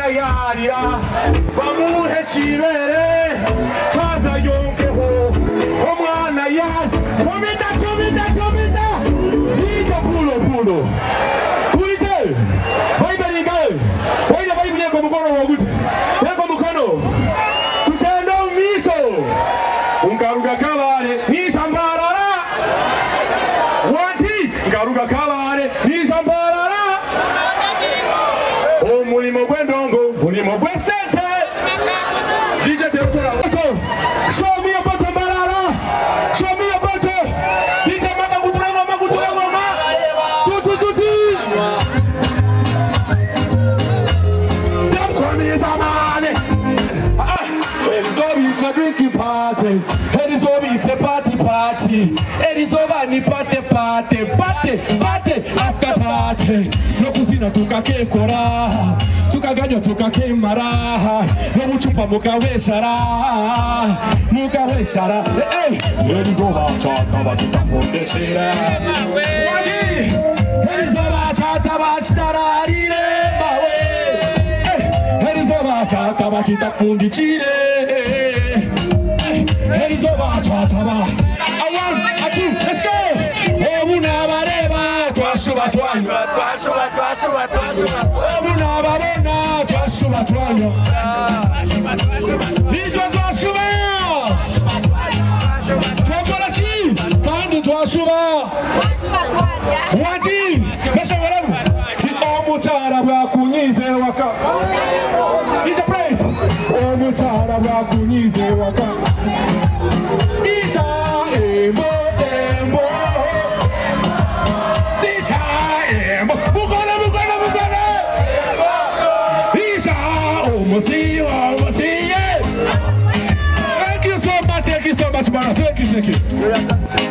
yarira bamuhe kibere haza yonkeho umwana ya chomita ija pulo kurite vaiberigae waida vaibine kwa mkono wagute yako mkono tuchendo miso unkaruga kabare nishambarara wanti ngaruga kabare nishambarara omulimo gwendongo mulimo gwesente DJ Teotora show me a bottle barara show me a bottle DJ Magaguturama tutu don't call me zamane it is over, it's a drinking party. It is over, it's a party. It is over, ni party after party. No kusina tukakekora, tukaganyo tukakemara. No muchupa mukaweshara. Hey, it is over, chata bachita fondechera. It is over, chata bachitara rire mawe. It is over, chata bachita fondechire. It is over, chata ba. A one, a two, let's go. Omuna bareba, twashuba twanya. Omuna barena, twashuba twanya. Lijo twashuba. Twakora chi, kandi twashuba. Wati, mesha warabu. Ti omuchara bwakunyize waka. Lijo plate. Omuchara bwakunyize waka. Thank you so much, man. Thank you.